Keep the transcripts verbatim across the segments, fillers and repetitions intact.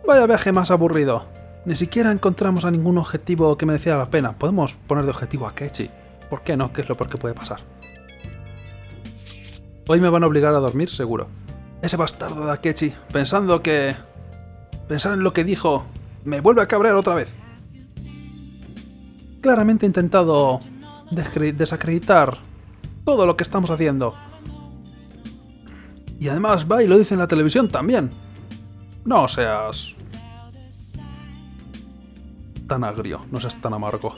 Vaya viaje más aburrido. Ni siquiera encontramos a ningún objetivo que mereciera la pena. Podemos poner de objetivo a Akechi. ¿Por qué no? ¿Qué es lo peor que puede pasar? Hoy me van a obligar a dormir, seguro. Ese bastardo de Akechi, pensando que... Pensar en lo que dijo... Me vuelve a cabrear otra vez. Claramente he intentado... desacreditar... todo lo que estamos haciendo. Y además va y lo dice en la televisión también. No seas... tan agrio, no seas tan amargo.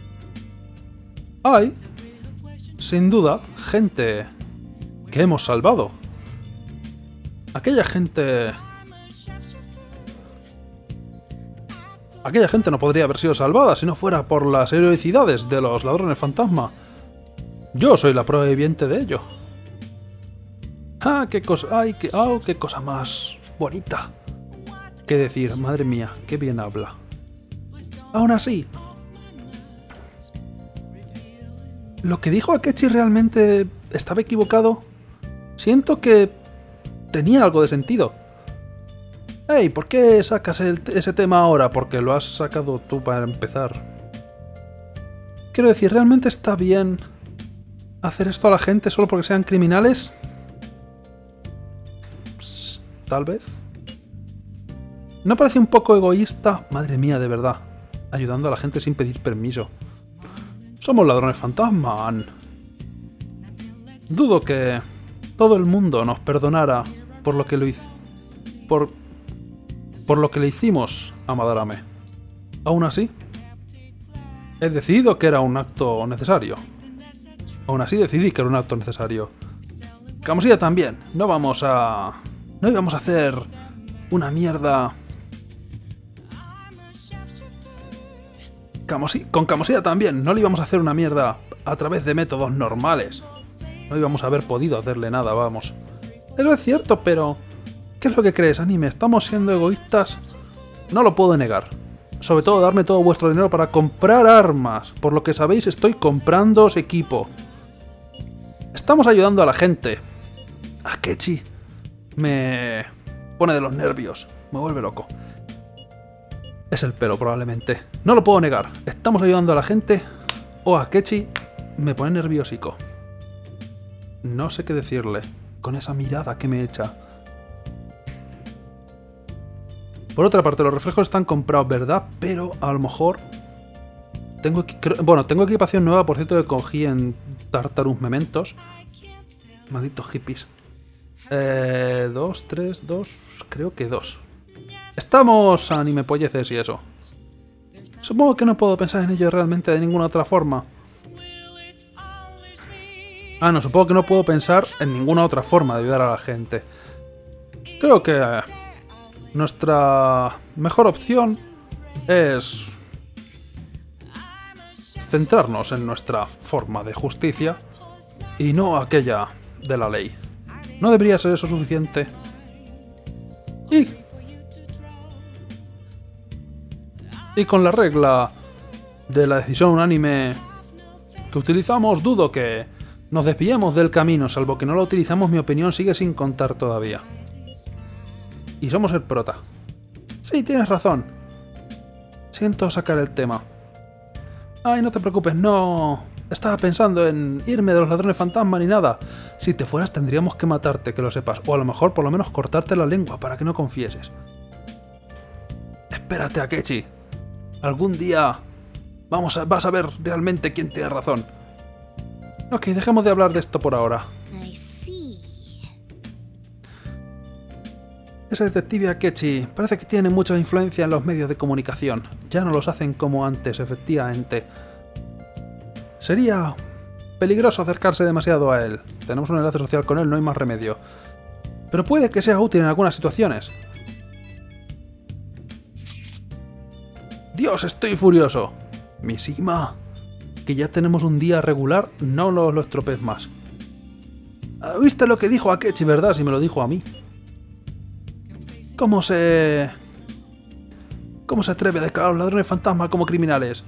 Hay, sin duda, gente que hemos salvado. Aquella gente... Aquella gente no podría haber sido salvada si no fuera por las heroicidades de los ladrones fantasma. Yo soy la prueba viviente de ello. Ah, qué cosa... Ay, qué... Oh, qué cosa más bonita. Qué decir, madre mía, qué bien habla. Aún así... ¿Lo que dijo Akechi realmente estaba equivocado? Siento que tenía algo de sentido. Hey, ¿por qué sacas el, ese tema ahora? Porque lo has sacado tú para empezar. Quiero decir, ¿realmente está bien hacer esto a la gente solo porque sean criminales? Psst, tal vez. ¿No parece un poco egoísta? Madre mía, de verdad. Ayudando a la gente sin pedir permiso. Somos ladrones fantasma. Dudo que todo el mundo nos perdonara por lo que lo hizo. Por, por lo que le hicimos a Madarame. Aún así, he decidido que era un acto necesario. Aún así decidí que era un acto necesario. Kamoshida también. No vamos a... No íbamos a hacer una mierda... Kamoshida, con Kamoshida también. No le íbamos a hacer una mierda a través de métodos normales. No íbamos a haber podido hacerle nada, vamos. Eso es cierto, pero... ¿Qué es lo que crees, anime? ¿Estamos siendo egoístas? No lo puedo negar. Sobre todo darme todo vuestro dinero para comprar armas. Por lo que sabéis, estoy comprándoos equipo. Estamos ayudando a la gente. Akechi me pone de los nervios. Me vuelve loco. Es el pelo, probablemente. No lo puedo negar. Estamos ayudando a la gente. O Akechi me pone nerviosico. No sé qué decirle. Con esa mirada que me echa. Por otra parte, los reflejos están comprados, ¿verdad? Pero a lo mejor... Tengo bueno, tengo equipación nueva, por cierto, que cogí en Tartarus Mementos. Malditos hippies. Eh, dos, tres, dos... Creo que dos. Estamos anime polleces y eso. Supongo que no puedo pensar en ello realmente de ninguna otra forma. Ah, no, supongo que no puedo pensar en ninguna otra forma de ayudar a la gente. Creo que... Eh, nuestra mejor opción es centrarnos en nuestra forma de justicia y no aquella de la ley. ¿No debería ser eso suficiente? Y, y con la regla de la decisión unánime que utilizamos, dudo que nos desviemos del camino. Salvo que no lo utilizamos, mi opinión sigue sin contar todavía. Y somos el prota. Sí, tienes razón. Siento sacar el tema. Ay, no te preocupes, no... Estaba pensando en irme de los ladrones fantasma ni nada. Si te fueras tendríamos que matarte, que lo sepas. O a lo mejor por lo menos cortarte la lengua para que no confieses. Espérate, Akechi. Algún día vamos a, vas a ver realmente quién tiene razón. Ok, dejemos de hablar de esto por ahora. Ese detective Akechi parece que tiene mucha influencia en los medios de comunicación. Ya no los hacen como antes, efectivamente. Sería peligroso acercarse demasiado a él. Tenemos un enlace social con él, no hay más remedio. Pero puede que sea útil en algunas situaciones. ¡Dios, estoy furioso! Mishima, que ya tenemos un día regular, no lo, lo estropees más. ¿Viste lo que dijo Akechi, verdad? Si me lo dijo a mí. ¿Cómo se... ¿Cómo se atreve a declarar a los ladrones fantasma como criminales?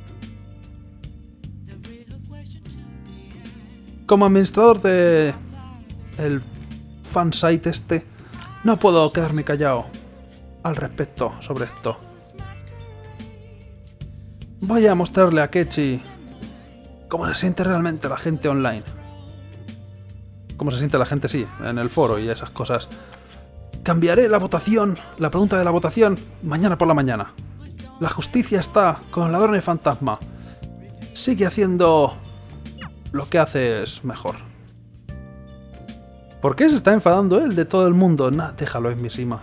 Como administrador de... el fansite este. No puedo quedarme callado al respecto sobre esto. Voy a mostrarle a Kechi cómo se siente realmente la gente online. Cómo se siente la gente, sí, en el foro y esas cosas. Cambiaré la votación, la pregunta de la votación, mañana por la mañana. La justicia está con Ladrones Fantasma. Sigue haciendo lo que haces mejor. ¿Por qué se está enfadando él de todo el mundo? Nah, déjalo, es Mishima.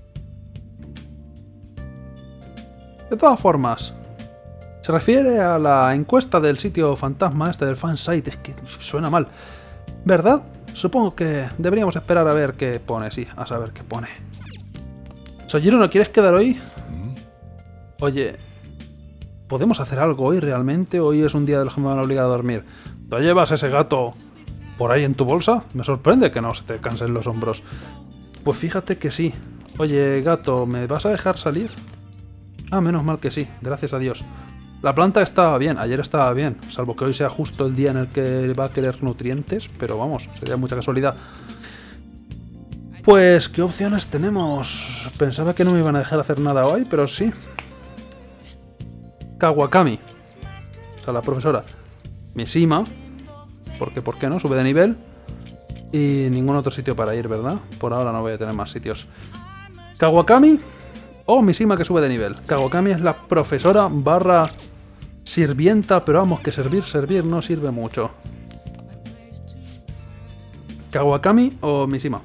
De todas formas, se refiere a la encuesta del sitio fantasma este del fansite. Es que suena mal, ¿verdad? Supongo que deberíamos esperar a ver qué pone, sí, a saber qué pone. Sojiro, ¿no quieres quedar hoy? Oye, ¿podemos hacer algo hoy realmente? Hoy es un día de los que me van a obligar a dormir. ¿Te llevas ese gato por ahí en tu bolsa? Me sorprende que no se te cansen los hombros. Pues fíjate que sí. Oye, gato, ¿me vas a dejar salir? Ah, menos mal que sí, gracias a Dios. La planta estaba bien, ayer estaba bien, salvo que hoy sea justo el día en el que va a querer nutrientes, pero vamos, sería mucha casualidad. Pues, ¿qué opciones tenemos? Pensaba que no me iban a dejar hacer nada hoy, pero sí. Kawakami, o sea, la profesora. Mishima, porque ¿por qué no? Sube de nivel. Y ningún otro sitio para ir, ¿verdad? Por ahora no voy a tener más sitios. Kawakami o Mishima que sube de nivel. Kawakami es la profesora barra sirvienta, pero vamos, que servir, servir no sirve mucho. Kawakami o Mishima.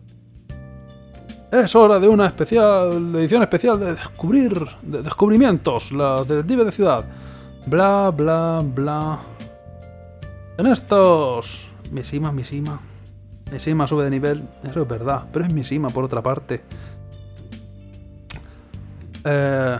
Es hora de una especial, edición especial de descubrir, de descubrimientos, la detective de ciudad. Bla, bla, bla. En estos... Mishima, Mishima. Mishima sube de nivel, eso es verdad, pero es Mishima por otra parte. Eh...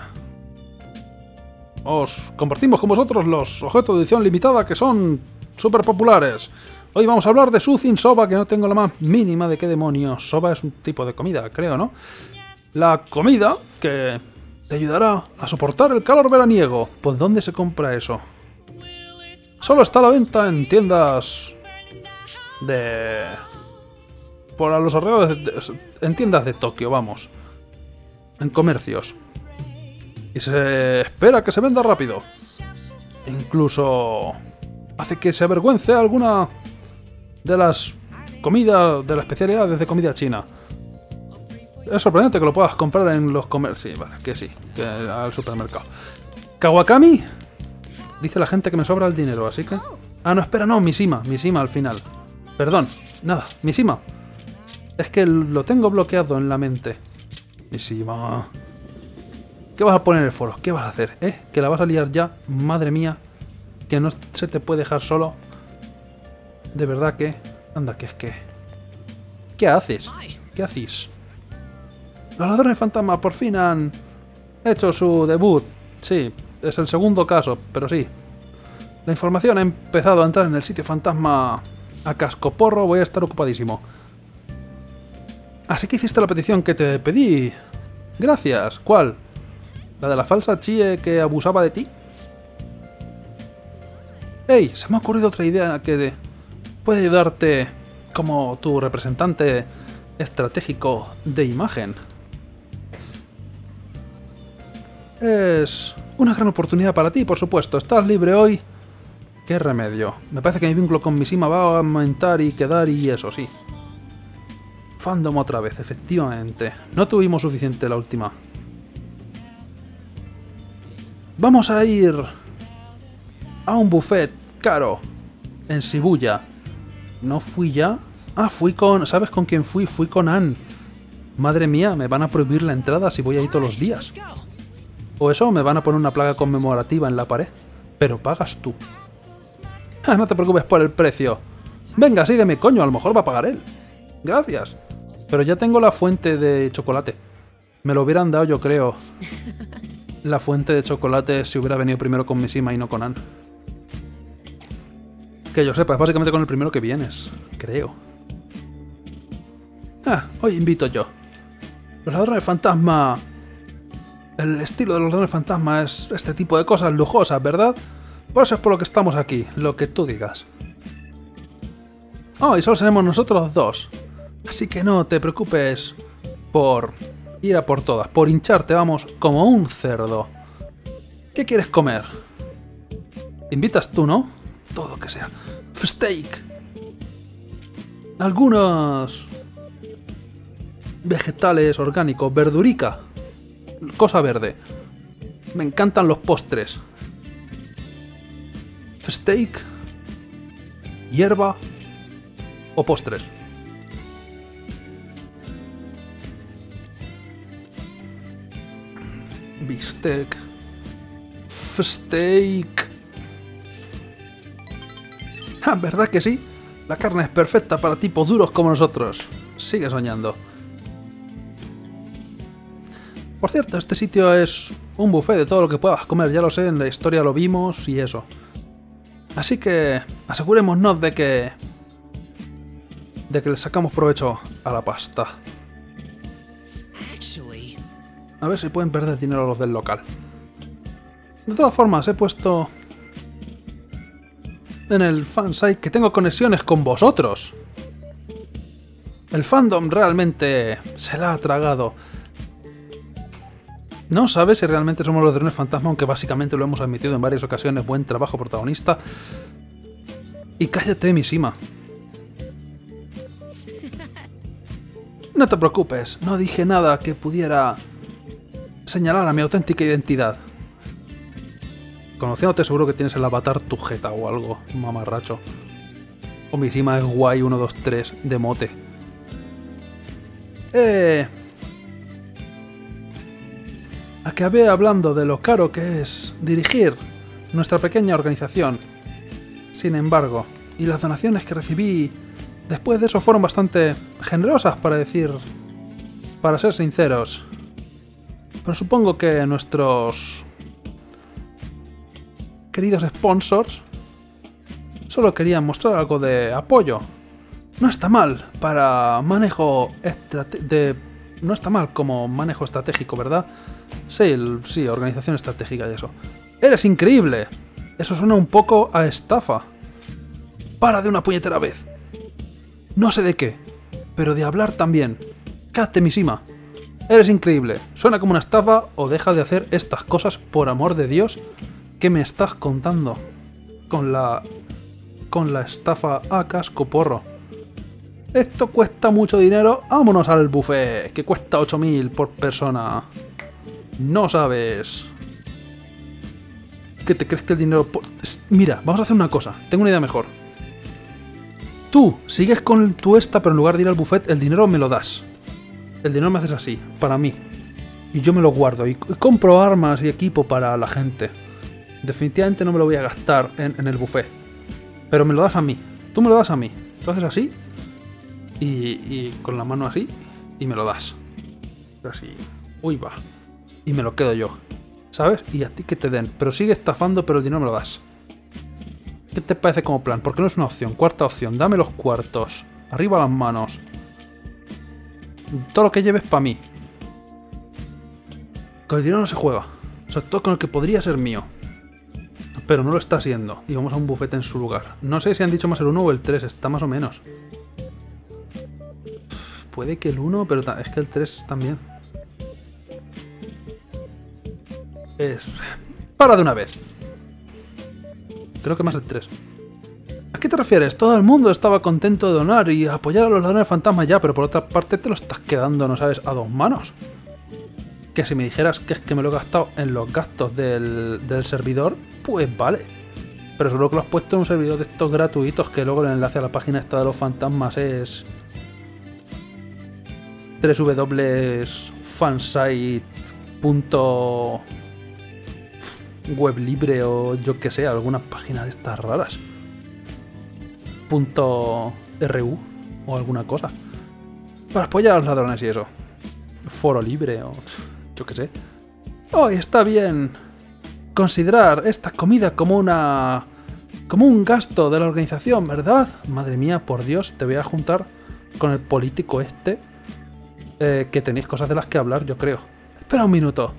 Os compartimos con vosotros los objetos de edición limitada que son súper populares. Hoy vamos a hablar de Suzin Soba, que no tengo la más mínima de qué demonios. Soba es un tipo de comida, creo, ¿no? La comida que te ayudará a soportar el calor veraniego. Pues ¿dónde se compra eso? Solo está a la venta en tiendas de... por a los alrededores de... en tiendas de Tokio, vamos. En comercios. Y se espera que se venda rápido. Incluso hace que se avergüence alguna de las comidas, de las especialidades de comida china. Es sorprendente que lo puedas comprar en los comercios. Sí, vale, que sí, que al supermercado. Kawakami, dice la gente que me sobra el dinero, así que... Ah, no, espera, no, Mishima, Mishima al final. Perdón, nada, Mishima. Es que lo tengo bloqueado en la mente. Mishima... ¿Qué vas a poner en el foro? ¿Qué vas a hacer? ¿Eh? ¿Que la vas a liar ya? Madre mía. Que no se te puede dejar solo. De verdad que... Anda, que es que... ¿Qué haces? ¿Qué hacéis? Los ladrones fantasma por fin han hecho su debut. Sí, es el segundo caso, pero sí. La información ha empezado a entrar en el sitio fantasma a cascoporro. Voy a estar ocupadísimo. Así que hiciste la petición que te pedí. Gracias. ¿Cuál? ¿La de la falsa Chie que abusaba de ti? ¡Ey! Se me ha ocurrido otra idea que puede ayudarte como tu representante estratégico de imagen. Es una gran oportunidad para ti, por supuesto. Estás libre hoy. ¿Qué remedio? Me parece que mi vínculo con Mishima va a aumentar y quedar y eso, sí. Fandom otra vez, efectivamente. No tuvimos suficiente la última. Vamos a ir a un buffet caro en Shibuya. ¿No fui ya? Ah, fui con... ¿Sabes con quién fui? Fui con Ann. Madre mía, me van a prohibir la entrada si voy ahí todos los días. O eso, me van a poner una placa conmemorativa en la pared. Pero pagas tú. Ah, no te preocupes por el precio. Venga, sígueme, coño, a lo mejor va a pagar él. Gracias. Pero ya tengo la fuente de chocolate. Me lo hubieran dado, yo creo. La fuente de chocolate si hubiera venido primero con Mishima y no con Ann. Que yo sepa, es básicamente con el primero que vienes. Creo. Ah, hoy invito yo. Los ladrones fantasma... El estilo de los ladrones fantasma es este tipo de cosas lujosas, ¿verdad? Por eso es por lo que estamos aquí, lo que tú digas. Oh, y solo seremos nosotros dos. Así que no te preocupes por ir a por todas, por hincharte, vamos, como un cerdo. ¿Qué quieres comer? Invitas tú, ¿no? Todo lo que sea. Steak. Algunos vegetales orgánicos, verdurica. Cosa verde. Me encantan los postres. Steak. Hierba. O postres. Bistec. Steak. Ah, ¿verdad que sí? La carne es perfecta para tipos duros como nosotros. Sigue soñando. Por cierto, este sitio es un buffet de todo lo que puedas comer. Ya lo sé, en la historia lo vimos y eso. Así que asegurémonos de que... de que le sacamos provecho a la pasta. A ver si pueden perder dinero los del local. De todas formas, he puesto en el fansite que tengo conexiones con vosotros. El fandom realmente se la ha tragado. No sabes si realmente somos los drones fantasma, aunque básicamente lo hemos admitido en varias ocasiones. Buen trabajo, protagonista. Y cállate, Mishima. No te preocupes, no dije nada que pudiera señalar a mi auténtica identidad. Conociéndote seguro que tienes el avatar tu jeta o algo, mamarracho. O Mishima es guay uno dos tres de mote. Eh... Acabé hablando de lo caro que es dirigir nuestra pequeña organización. Sin embargo, y las donaciones que recibí después de eso fueron bastante generosas, para decir... para ser sinceros. Pero supongo que nuestros queridos sponsors solo querían mostrar algo de apoyo. No está mal para manejo de... no está mal como manejo estratégico, ¿verdad? Sí, el... sí, organización estratégica y eso. ¡Eres increíble! Eso suena un poco a estafa. ¡Para de una puñetera vez! No sé de qué, pero de hablar también. ¡Cállate, Mishima! Eres increíble. Suena como una estafa o deja de hacer estas cosas, por amor de Dios. ¿Qué me estás contando? Con la... con la estafa a casco porro. Esto cuesta mucho dinero. ¡Vámonos al buffet! Que cuesta ocho mil por persona. No sabes. ¿Qué te crees que el dinero... Por... Mira, vamos a hacer una cosa. Tengo una idea mejor. Tú sigues con tu esta, pero en lugar de ir al buffet, el dinero me lo das. El dinero me haces así, para mí. Y yo me lo guardo. Y compro armas y equipo para la gente. Definitivamente no me lo voy a gastar en, en el buffet. Pero me lo das a mí. Tú me lo das a mí. Tú haces así. Y, y con la mano así. Y me lo das. Así. Uy, va. Y me lo quedo yo. ¿Sabes? Y a ti que te den. Pero sigue estafando, pero el dinero me lo das. ¿Qué te parece como plan? Porque no es una opción. Cuarta opción. Dame los cuartos. Arriba las manos. Todo lo que lleves para mí. Con el dinero no se juega. Sobre todo con el que podría ser mío. Pero no lo está siendo. Y vamos a un bufete en su lugar. No sé si han dicho más el uno o el tres. Está más o menos. Puede que el uno, pero es que el tres también. Es... ¡Para de una vez! Creo que más el tres. ¿A qué te refieres? Todo el mundo estaba contento de donar y apoyar a los ladrones fantasmas ya, pero por otra parte te lo estás quedando, ¿no sabes? A dos manos. Que si me dijeras que es que me lo he gastado en los gastos del, del servidor, pues vale. Pero seguro que lo has puesto en un servidor de estos gratuitos, que luego el enlace a la página esta de los fantasmas es... doble u doble u doble u punto fansite punto web libre o yo que sé, alguna página de estas raras. Punto .ru o alguna cosa. Para apoyar a los ladrones y eso. Foro libre o yo que sé. Oh, está bien considerar esta comida como una... como un gasto de la organización, ¿verdad? Madre mía, por Dios, te voy a juntar con el político este. Eh, que tenéis cosas de las que hablar, yo creo. Espera un minuto.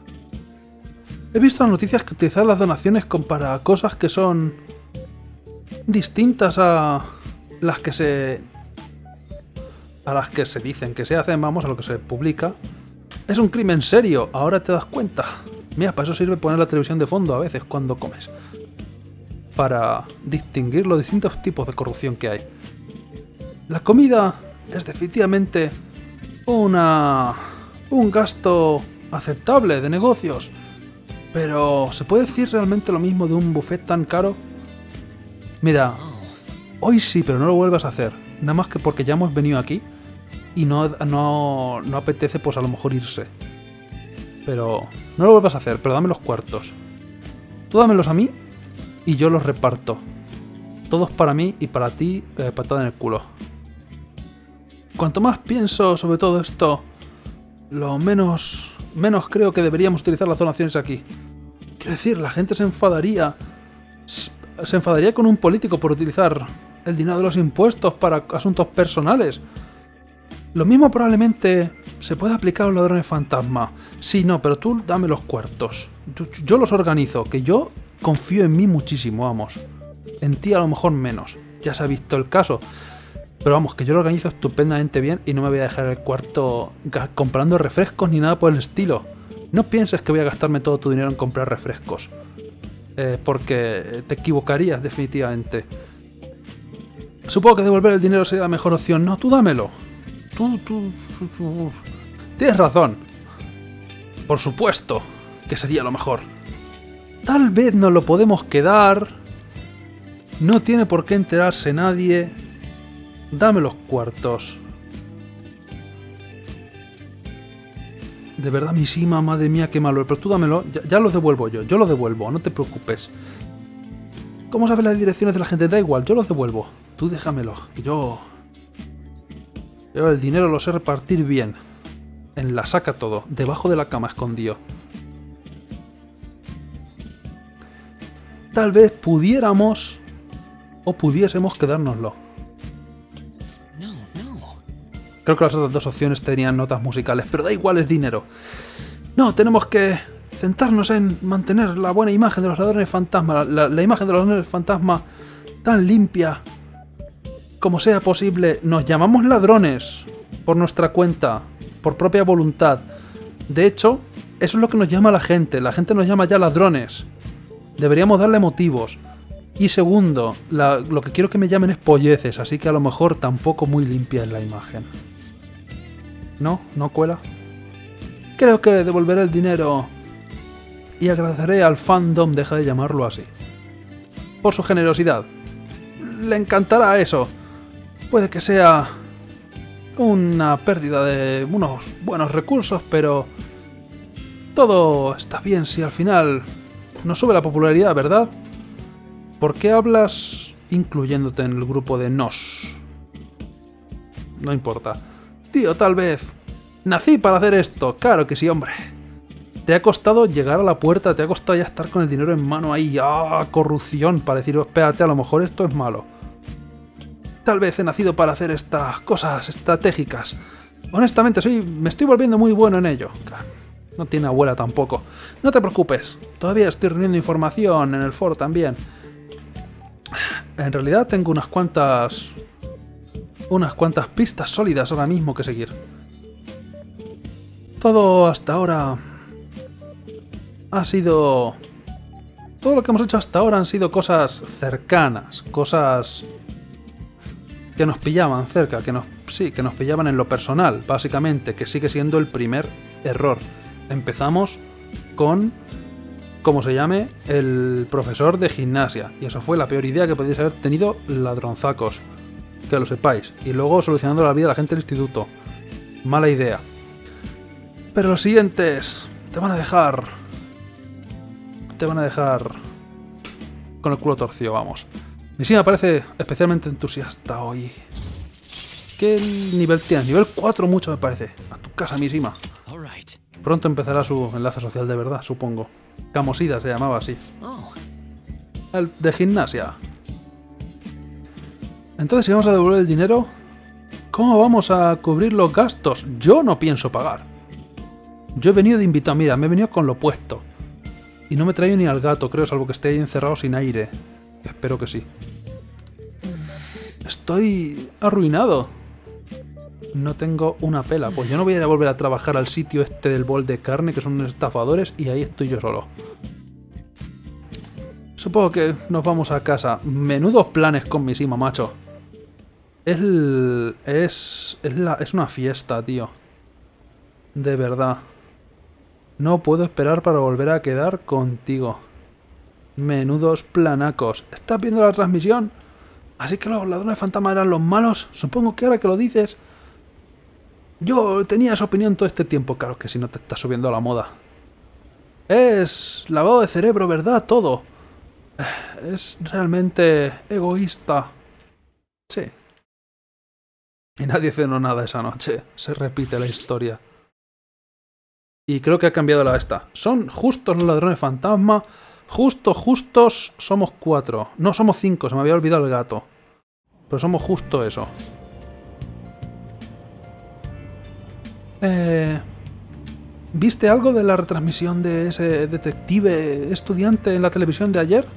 He visto en noticias que utilizar las donaciones para cosas que son distintas a las que se... a las que se dicen que se hacen, vamos, a lo que se publica. Es un crimen serio, ahora te das cuenta. Mira, para eso sirve poner la televisión de fondo a veces cuando comes. Para distinguir los distintos tipos de corrupción que hay. La comida es definitivamente una... un gasto aceptable de negocios. Pero, ¿se puede decir realmente lo mismo de un buffet tan caro? Mira, hoy sí, pero no lo vuelvas a hacer. Nada más que porque ya hemos venido aquí y no, no, no apetece pues a lo mejor irse. Pero no lo vuelvas a hacer, pero dame los cuartos. Tú dámelos a mí y yo los reparto. Todos para mí y para ti, eh, patada en el culo. Cuanto más pienso sobre todo esto, lo menos, menos creo que deberíamos utilizar las donaciones aquí. Quiero decir, la gente se enfadaría. Se enfadaría con un político por utilizar el dinero de los impuestos para asuntos personales. Lo mismo probablemente se puede aplicar a los ladrones fantasma. Sí, no, pero tú dame los cuartos. Yo, yo los organizo, que yo confío en mí muchísimo, vamos. En ti a lo mejor menos. Ya se ha visto el caso. Pero vamos, que yo lo organizo estupendamente bien y no me voy a dejar el cuarto comprando refrescos ni nada por el estilo. No pienses que voy a gastarme todo tu dinero en comprar refrescos. Eh, porque te equivocarías definitivamente. Supongo que devolver el dinero sería la mejor opción. No, tú dámelo. Tú, tú, tú, tú. Tienes razón. Por supuesto que sería lo mejor. Tal vez nos lo podemos quedar. No tiene por qué enterarse nadie. Dame los cuartos. De verdad, Mishima, madre mía, qué malo. Pero tú dámelo, ya, ya los devuelvo yo. Yo los devuelvo, no te preocupes. ¿Cómo sabes las direcciones de la gente? Da igual, yo los devuelvo. Tú déjamelos, que yo... Yo el dinero lo sé repartir bien. En la saca todo, debajo de la cama escondido. Tal vez pudiéramos... o pudiésemos quedárnoslo. Creo que las otras dos opciones tenían notas musicales, pero da igual, es dinero. No, tenemos que centrarnos en mantener la buena imagen de los ladrones fantasma, la, la imagen de los ladrones fantasma tan limpia como sea posible. Nos llamamos ladrones por nuestra cuenta, por propia voluntad. De hecho, eso es lo que nos llama la gente. La gente nos llama ya ladrones. Deberíamos darle motivos. Y segundo, la, lo que quiero que me llamen es polleces, así que a lo mejor tampoco muy limpia es la imagen. ¿No? ¿No cuela? Creo que devolveré el dinero y agradeceré al fandom, deja de llamarlo así, por su generosidad. Le encantará eso. Puede que sea una pérdida de unos buenos recursos, pero todo está bien si al final nos sube la popularidad, ¿verdad? ¿Por qué hablas incluyéndote en el grupo de nos? No importa. Tío, tal vez... Nací para hacer esto. Claro que sí, hombre. Te ha costado llegar a la puerta, te ha costado ya estar con el dinero en mano ahí. ¡Ah! Corrupción. Para decir, espérate, a lo mejor esto es malo. Tal vez he nacido para hacer estas cosas estratégicas. Honestamente, soy, me estoy volviendo muy bueno en ello. No tiene abuela tampoco. No te preocupes. Todavía estoy reuniendo información en el foro también. En realidad tengo unas cuantas... unas cuantas pistas sólidas ahora mismo que seguir. Todo hasta ahora... ha sido... todo lo que hemos hecho hasta ahora han sido cosas cercanas. Cosas... que nos pillaban cerca, que nos... sí, que nos pillaban en lo personal, básicamente. Que sigue siendo el primer error. Empezamos con... como se llame, el profesor de gimnasia. Y eso fue la peor idea que podéis haber tenido, ladronzacos. Que lo sepáis. Y luego solucionando la vida a la gente del instituto. Mala idea. Pero los siguientes te van a dejar... te van a dejar... con el culo torcido, vamos. Mishima parece especialmente entusiasta hoy. ¿Qué nivel tienes? Nivel cuatro mucho me parece. A tu casa, Mishima. Pronto empezará su enlace social de verdad, supongo. Camosida se llamaba así. El de gimnasia. Entonces, si vamos a devolver el dinero, ¿cómo vamos a cubrir los gastos? Yo no pienso pagar. Yo he venido de invitado, mira, me he venido con lo puesto. Y no me traigo ni al gato, creo, salvo que esté ahí encerrado sin aire. Espero que sí. Estoy arruinado. No tengo una pela. Pues yo no voy a ir a volver a trabajar al sitio este del bol de carne, que son unos estafadores, y ahí estoy yo solo. Supongo que nos vamos a casa. Menudos planes con mi Sima, macho. Es... Es... Es, la, es una fiesta, tío. De verdad. No puedo esperar para volver a quedar contigo. Menudos planacos. ¿Estás viendo la transmisión? Así que los ladrones fantasma eran los malos. Supongo que ahora que lo dices... Yo tenía esa opinión todo este tiempo. Claro que si no te estás subiendo a la moda. Es lavado de cerebro, ¿verdad? Todo. Es realmente egoísta. Sí. Y nadie cenó nada esa noche. Se repite la historia. Y creo que ha cambiado la esta. Son justos los ladrones fantasma. Justos, justos, somos cuatro. No, somos cinco, se me había olvidado el gato. Pero somos justo eso. Eh, ¿Viste algo de la retransmisión de ese detective estudiante en la televisión de ayer?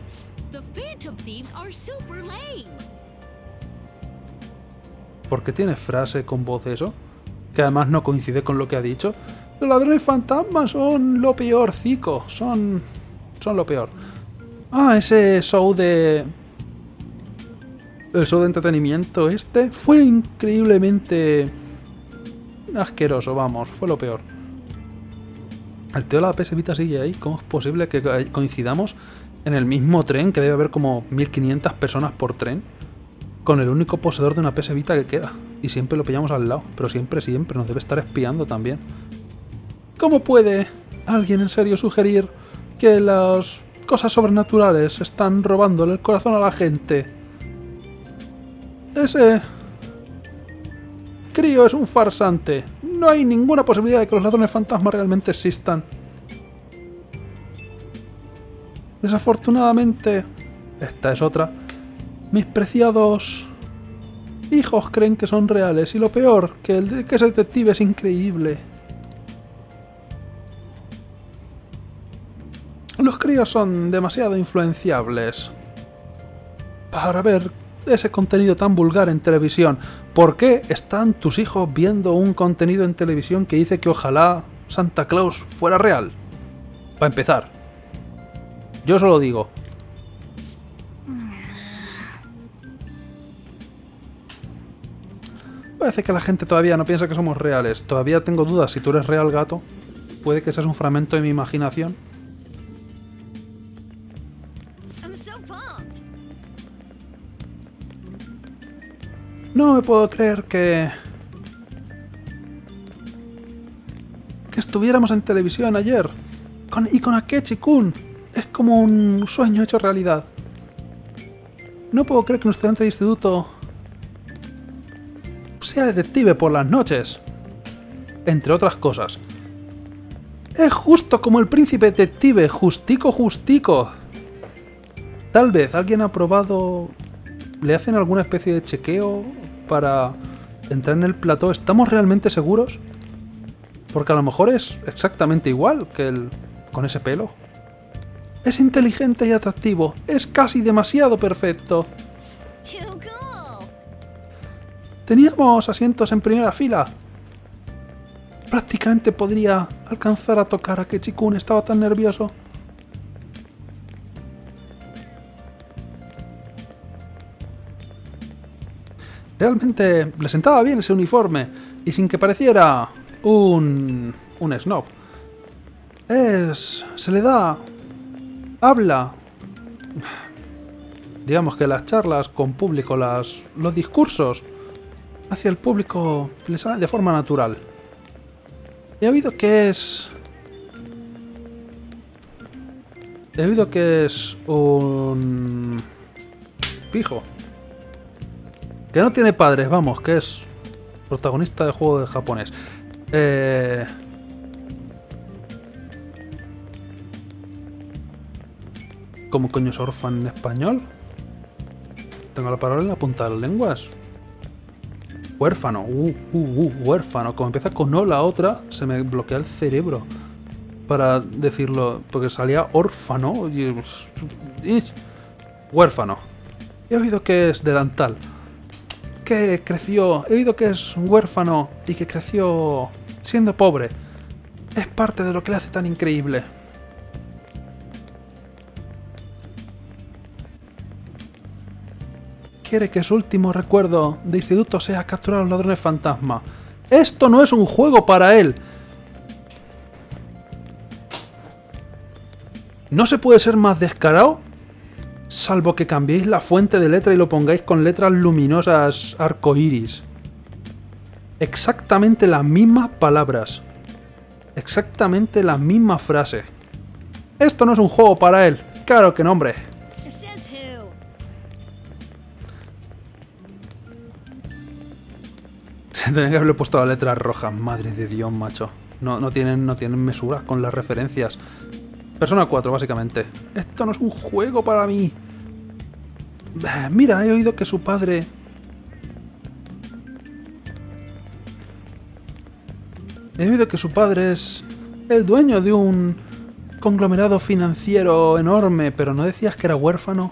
¿Por qué tiene frase con voz eso? Que además no coincide con lo que ha dicho. Los ladrones fantasmas son lo peor, Zico. Son... Son lo peor. Ah, ese show de... El show de entretenimiento este fue increíblemente... asqueroso, vamos. Fue lo peor. El tío de la P S Vita sigue ahí. ¿Cómo es posible que coincidamos en el mismo tren, que debe haber como mil quinientas personas por tren, con el único poseedor de una P S Vita que queda? Y siempre lo pillamos al lado. Pero siempre, siempre. Nos debe estar espiando también. ¿Cómo puede alguien en serio sugerir que las cosas sobrenaturales están robándole el corazón a la gente? Ese crío es un farsante. No hay ninguna posibilidad de que los ladrones fantasmas realmente existan. Desafortunadamente, esta es otra. Mis preciados hijos creen que son reales. Y lo peor, que el de que ese detective es increíble. Los críos son demasiado influenciables para ver ese contenido tan vulgar en televisión. ¿Por qué están tus hijos viendo un contenido en televisión que dice que ojalá Santa Claus fuera real? Para empezar. Yo solo digo. Parece que la gente todavía no piensa que somos reales. Todavía tengo dudas si tú eres real, gato. Puede que seas un fragmento de mi imaginación. No me puedo creer que... que estuviéramos en televisión ayer. Con... y con Akechi-kun. Es como un sueño hecho realidad. No puedo creer que un estudiante de instituto sea detective por las noches. Entre otras cosas. Es justo como el príncipe detective. Justico, justico. Tal vez alguien ha probado... ¿Le hacen alguna especie de chequeo para entrar en el plató? ¿Estamos realmente seguros? Porque a lo mejor es exactamente igual que el... con ese pelo. Es inteligente y atractivo. Es casi demasiado perfecto. Teníamos asientos en primera fila. Prácticamente podría alcanzar a tocar a Akechi-kun. Estaba tan nervioso. Realmente le sentaba bien ese uniforme, y sin que pareciera un... un snob. Es... se le da... habla... digamos que las charlas con público, las, los discursos hacia el público le salen de forma natural. He oído que es... he oído que es un... pijo. Que no tiene padres, vamos, que es protagonista de juego de japonés. Eh... ¿Cómo coño es orfan en español? Tengo la palabra en la punta de las lenguas. Huérfano, uh, uh, uh, huérfano. Como empieza con O la otra, se me bloquea el cerebro para decirlo, porque salía órfano y... y... huérfano. He oído que es delantal. que creció, he oído que es huérfano y que creció siendo pobre. Es parte de lo que le hace tan increíble. Quiere que su último recuerdo de instituto sea capturar a los ladrones fantasma. ¡Esto no es un juego para él! ¿No se puede ser más descarado? Salvo que cambiéis la fuente de letra y lo pongáis con letras luminosas arcoíris. Exactamente las mismas palabras. Exactamente la misma frase. Esto no es un juego para él. Claro que no, hombre. Se tendría que haberle puesto las letras rojas. Madre de Dios, macho. No, no, tienen, no tienen mesura con las referencias. Persona cuatro, básicamente. Esto no es un juego para mí. Mira, he oído que su padre... He oído que su padre es el dueño de un conglomerado financiero enorme, pero ¿no decías que era huérfano?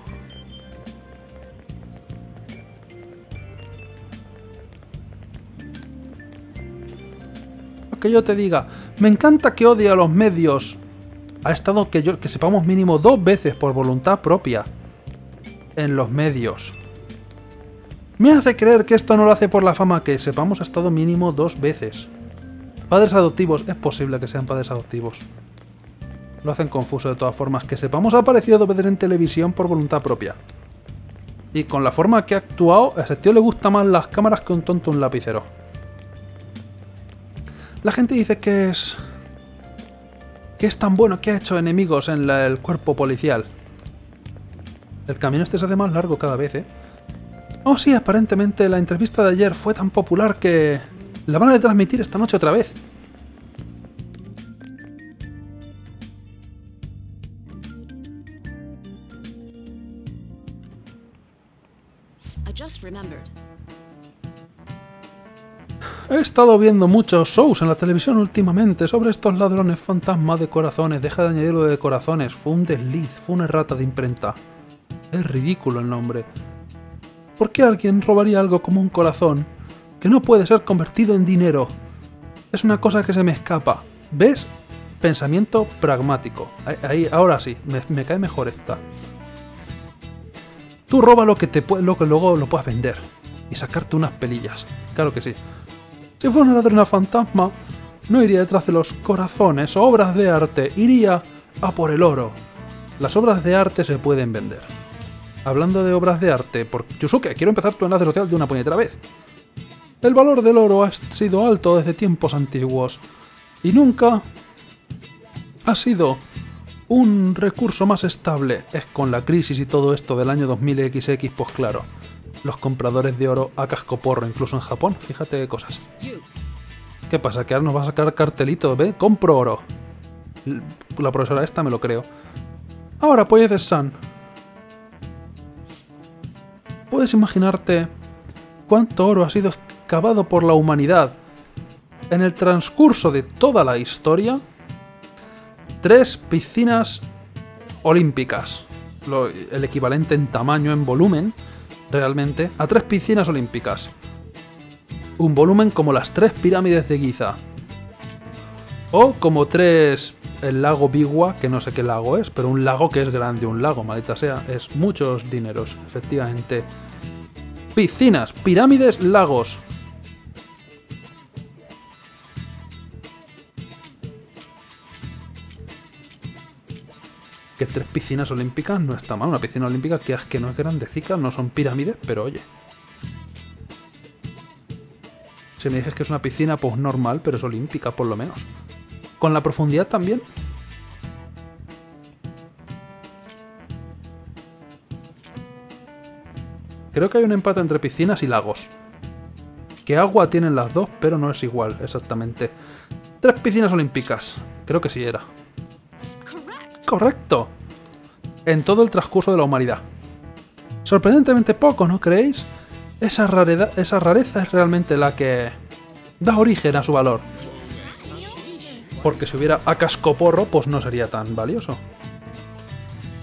Lo que yo te diga, me encanta que odie a los medios. Ha estado, que, yo, que sepamos, mínimo dos veces por voluntad propia en los medios. Me hace creer que esto no lo hace por la fama. Que sepamos, ha estado mínimo dos veces. Padres adoptivos, es posible que sean padres adoptivos. Lo hacen confuso de todas formas. Que sepamos, ha aparecido dos veces en televisión por voluntad propia. Y con la forma que ha actuado, a ese tío le gustan más las cámaras que un tonto un lapicero. La gente dice que es... que es tan bueno que ha hecho enemigos en la, el cuerpo policial. El camino este se hace más largo cada vez, ¿eh? Oh sí, aparentemente la entrevista de ayer fue tan popular que... la van a transmitir esta noche otra vez. He estado viendo muchos shows en la televisión últimamente sobre estos ladrones fantasmas de corazones. Deja de añadirlo de corazones. Fue un desliz, fue una errata de imprenta. Es ridículo el nombre. ¿Por qué alguien robaría algo como un corazón que no puede ser convertido en dinero? Es una cosa que se me escapa. ¿Ves? Pensamiento pragmático. Ahí, ahí ahora sí, me, me cae mejor esta. Tú roba lo que, te, lo que luego lo puedas vender y sacarte unas pelillas. Claro que sí. Si fuera una ladrona fantasma, no iría detrás de los corazones o obras de arte, iría a por el oro. Las obras de arte se pueden vender. Hablando de obras de arte, por Yusuke, quiero empezar tu enlace social de una puñetera vez. El valor del oro ha sido alto desde tiempos antiguos y nunca ha sido un recurso más estable. Es con la crisis y todo esto del año dos mil equis equis, pues claro. Los compradores de oro a cascoporro, incluso en Japón. Fíjate qué cosas. ¿Qué pasa? Que ahora nos va a sacar cartelito. ¿Ve? Compro oro. La profesora esta me lo creo. Ahora, pues de San. ¿Puedes imaginarte cuánto oro ha sido excavado por la humanidad en el transcurso de toda la historia? Tres piscinas olímpicas. Lo, el equivalente en tamaño, en volumen, realmente, a tres piscinas olímpicas. Un volumen como las tres pirámides de Giza. O como tres... el lago Biwa, que no sé qué lago es, pero un lago que es grande, un lago, maldita sea. Es muchos dineros, efectivamente. Piscinas, pirámides, lagos. Que tres piscinas olímpicas no está mal. Una piscina olímpica que es que no es grandecica, no son pirámides, pero oye. Si me dices que es una piscina, pues normal, pero es olímpica por lo menos. Con la profundidad también. Creo que hay un empate entre piscinas y lagos. Que agua tienen las dos, pero no es igual, exactamente. Tres piscinas olímpicas. Creo que sí era. ¡Correcto! En todo el transcurso de la humanidad. Sorprendentemente poco, ¿no creéis? Esa rareza, esa rareza es realmente la que da origen a su valor. Porque si hubiera a cascoporro, pues no sería tan valioso.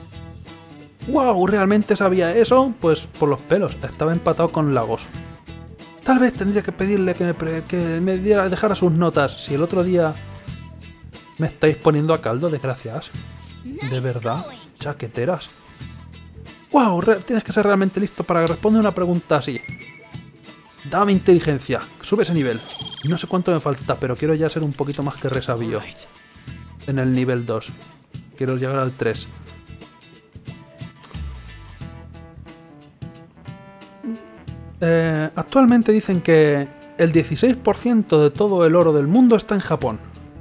¡Wow! ¿Realmente sabía eso? Pues por los pelos. Estaba empatado con lagos. Tal vez tendría que pedirle que me, pre que me diera, dejara sus notas. Si el otro día me estáis poniendo a caldo, desgracias. De verdad, chaqueteras. ¡Wow! Tienes que ser realmente listo para responder una pregunta así. Dame inteligencia. Sube ese nivel. No sé cuánto me falta, pero quiero ya ser un poquito más que resabío. En el nivel dos. Quiero llegar al tres. Eh, actualmente dicen que el dieciséis por ciento de todo el oro del mundo está en Japón.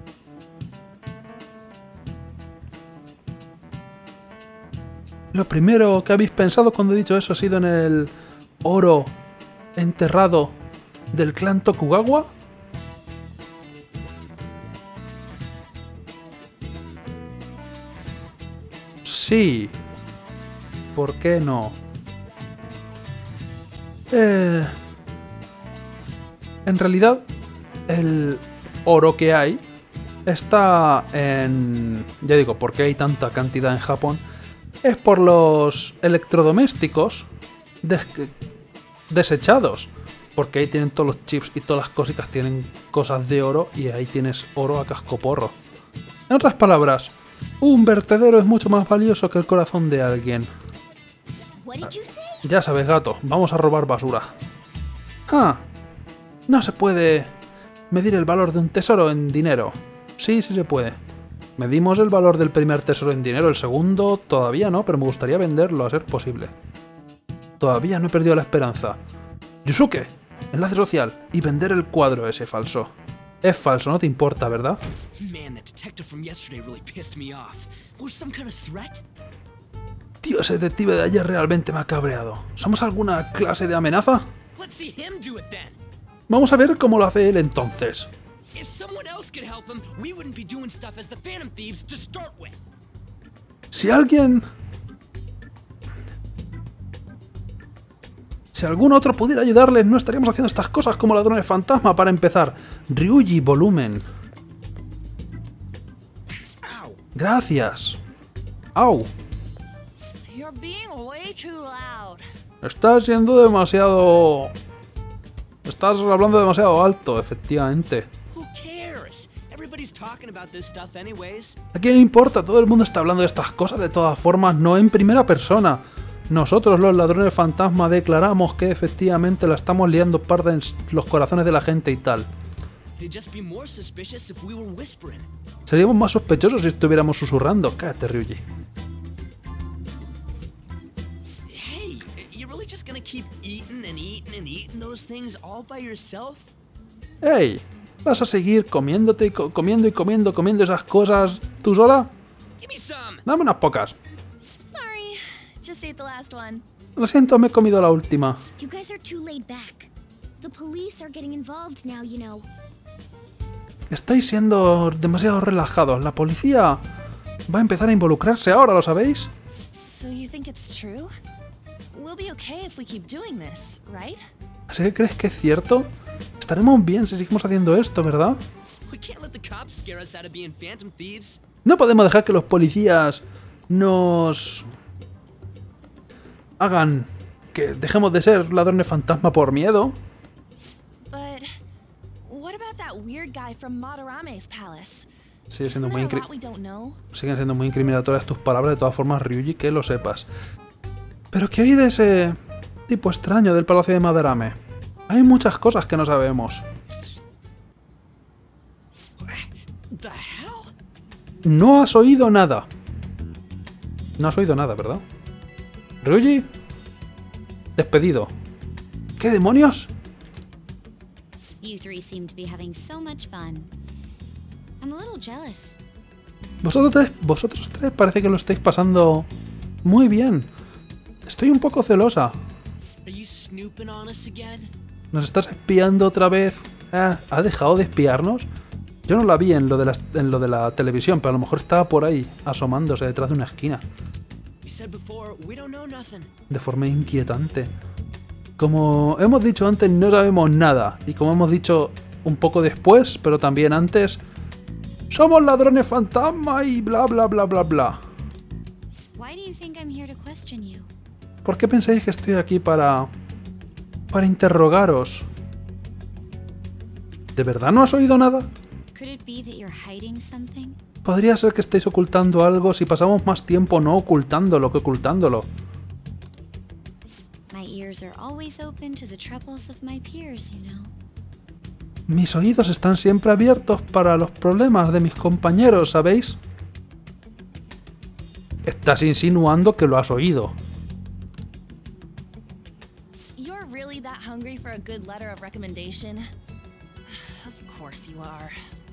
Lo primero que habéis pensado cuando he dicho eso ha sido en el oro enterrado del clan Tokugawa. Sí. ¿Por qué no? Eh, en realidad, el oro que hay está en... Ya digo, ¿por qué hay tanta cantidad en Japón? Es por los electrodomésticos des desechados. Porque ahí tienen todos los chips y todas las cositas tienen cosas de oro y ahí tienes oro a cascoporro. En otras palabras, un vertedero es mucho más valioso que el corazón de alguien. Ya sabes, gato, vamos a robar basura. Ah, no se puede medir el valor de un tesoro en dinero. Sí, sí se puede. Medimos el valor del primer tesoro en dinero, el segundo todavía no, pero me gustaría venderlo a ser posible. Todavía no he perdido la esperanza. Yusuke, enlace social y vender el cuadro ese falso. Es falso, no te importa, ¿verdad? Tío, ese detective de ayer realmente me ha cabreado. ¿Somos alguna clase de amenaza? Vamos a ver cómo lo hace él entonces. Si alguien... Si algún otro pudiera ayudarles, no estaríamos haciendo estas cosas como ladrones fantasma para empezar. Ryuji, volumen. Gracias. Au. Estás siendo demasiado... Estás hablando demasiado alto, efectivamente. ¿A quién le importa? Todo el mundo está hablando de estas cosas de todas formas, no en primera persona. Nosotros, los ladrones fantasma, declaramos que efectivamente la estamos liando parda en los corazones de la gente y tal. Seríamos más sospechosos si estuviéramos susurrando. Cállate, Ryuji. Hey, ¿vas a seguir comiéndote y co comiendo y comiendo, comiendo esas cosas tú sola? Dame unas pocas. Lo siento, me he comido la última. Estáis siendo demasiado relajados. La policía va a empezar a involucrarse ahora, ¿lo sabéis? ¿Así que crees que es cierto? Estaremos bien si seguimos haciendo esto, ¿verdad? No podemos dejar que los policías nos... hagan que dejemos de ser ladrones fantasma por miedo. Sigue siendo muy incri- Siguen siendo muy incriminatorias tus palabras, de todas formas, Ryuji, que lo sepas. Pero ¿qué hay de ese tipo extraño del Palacio de Madarame? Hay muchas cosas que no sabemos. No has oído nada. No has oído nada, ¿verdad? Ryuji, despedido. ¿Qué demonios? Vosotros tres, vosotros tres parece que lo estáis pasando muy bien. Estoy un poco celosa. ¿Nos estás espiando otra vez? Eh, ¿Ha dejado de espiarnos? Yo no la vi en lo de la, en lo de la televisión, pero a lo mejor estaba por ahí, asomándose detrás de una esquina. De forma inquietante. Como hemos dicho antes, no sabemos nada. Y como hemos dicho un poco después, pero también antes, somos ladrones fantasma y bla bla bla bla bla. ¿Por qué pensáis que estoy aquí para... para interrogaros? ¿De verdad no has oído nada? Could it be that you're hiding something? Podría ser que estéis ocultando algo si pasamos más tiempo no ocultándolo que ocultándolo. My ears are always open to the troubles of my peers, you know. Mis oídos están siempre abiertos para los problemas de mis compañeros, ¿sabéis? Estás insinuando que lo has oído. You're really that hungry for a good letter of recommendation? Of course you are.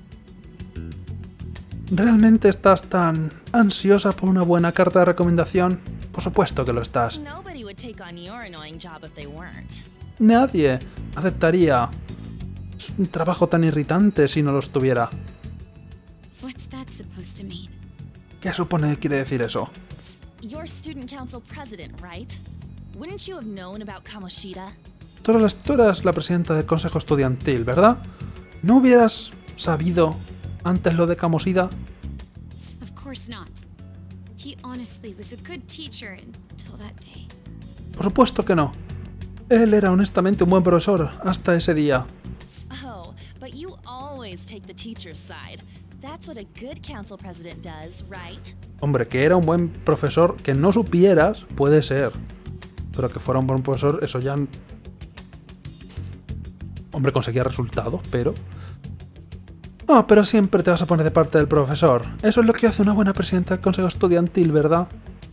¿Realmente estás tan ansiosa por una buena carta de recomendación? Por supuesto que lo estás. Nobody would take on your annoying job if they weren't. Nadie aceptaría un trabajo tan irritante si no lo estuviera. What's that supposed to mean? ¿Qué supone que quiere decir eso? You're student council president, right? Wouldn't you have known about Kamoshida? Tú eras, tú eras la presidenta del consejo estudiantil, ¿verdad? ¿No hubieras sabido antes lo de Kamoshida? Of course not. He honestly was a good teacher until that day. Por supuesto que no. Él era honestamente un buen profesor hasta ese día. Oh, but you always take the teacher's side. That's what a good council president does, right? Hombre, que era un buen profesor, que no supieras, puede ser. Pero que fuera un buen profesor, eso ya... Hombre, conseguía resultados, pero... Ah, pero siempre te vas a poner de parte del profesor. Eso es lo que hace una buena presidenta del consejo estudiantil, ¿verdad?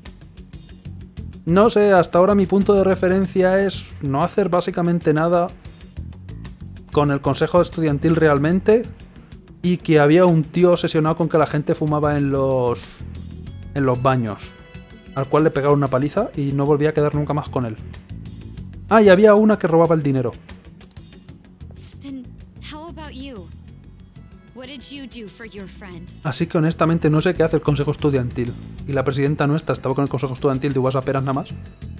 No sé, hasta ahora mi punto de referencia es no hacer básicamente nada con el consejo estudiantil realmente, y que había un tío obsesionado con que la gente fumaba en los en los baños, al cual le pegaron una paliza y no volvía a quedar nunca más con él. Ah, y había una que robaba el dinero. Then how about you? What did you do for your friend? Así que honestamente no sé qué hace el consejo estudiantil. Y la presidenta nuestra estaba con el consejo estudiantil de uvas a peras nada más.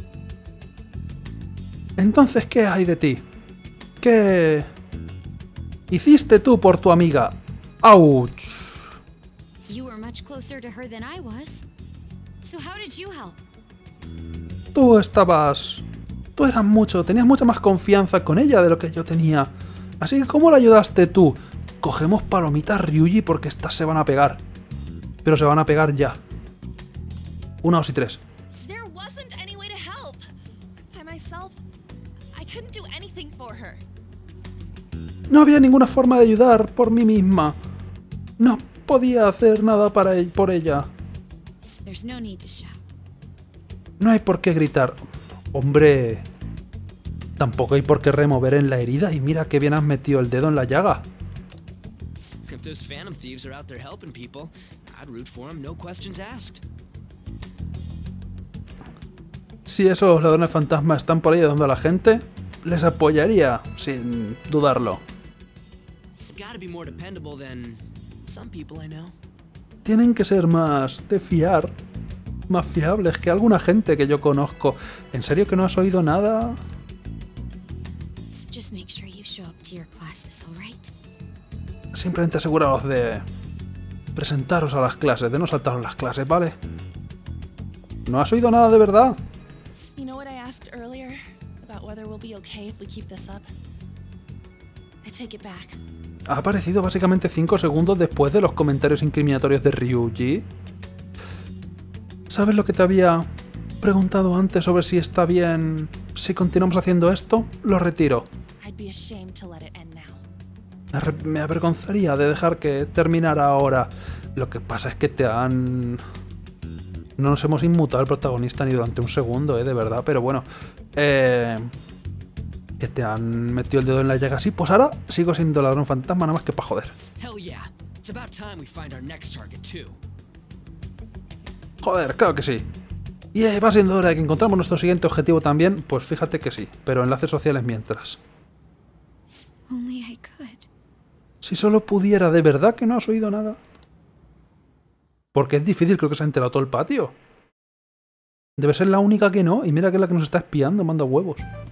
Entonces, ¿qué hay de ti? ¿Qué hiciste tú por tu amiga? ¡Auch! You were much closer to her than I was. So how did you help? Tú estabas... Tú eras mucho... Tenías mucha más confianza con ella de lo que yo tenía. Así que, ¿cómo la ayudaste tú? Cogemos palomitas, Ryuji, porque estas se van a pegar. Pero se van a pegar ya. Una, dos y tres. There wasn't any way to help. By myself, I couldn't do anything for her. No había ninguna forma de ayudar por mí misma. No podía hacer nada para e- por ella. There's no need to shout. No hay por qué gritar. Hombre... Tampoco hay por qué remover en la herida y mira que bien has metido el dedo en la llaga. If those Phantom Thieves are out there helping people, I'd root for them, no questions asked. Si esos ladrones fantasmas están por ahí ayudando a la gente, les apoyaría, sin dudarlo. Gotta be more dependable than some people I know. Tienen que ser más de fiar, más fiables que alguna gente que yo conozco. ¿En serio que no has oído nada? Just make sure you show up to your classes, alright? Simplemente aseguraos de presentaros a las clases, de no saltaros las clases, ¿vale? ¿No has oído nada de verdad? You know what I asked earlier about whether we'll be okay if we keep this up? I take it back. Ha aparecido básicamente cinco segundos después de los comentarios incriminatorios de Ryuji. ¿Sabes lo que te había preguntado antes sobre si está bien si continuamos haciendo esto? Lo retiro. I'd be ashamed to let it end now. Me arre- Me avergonzaría de dejar que terminara ahora. Lo que pasa es que te han... No nos hemos inmutado al protagonista ni durante un segundo, eh, de verdad, pero bueno. Eh... Que te han metido el dedo en la llaga así, pues ahora sigo siendo ladrón fantasma, nada más que para joder. Hell yeah. It's about time we find our next target too. Joder, claro que sí. Y eh, va siendo hora de que encontramos nuestro siguiente objetivo también, pues fíjate que sí, pero enlaces sociales mientras. Only I could. Si solo pudiera, ¿de verdad que no has oído nada? Porque es difícil, creo que se ha enterado todo el patio. Debe ser la única que no, y mira que es la que nos está espiando, manda huevos.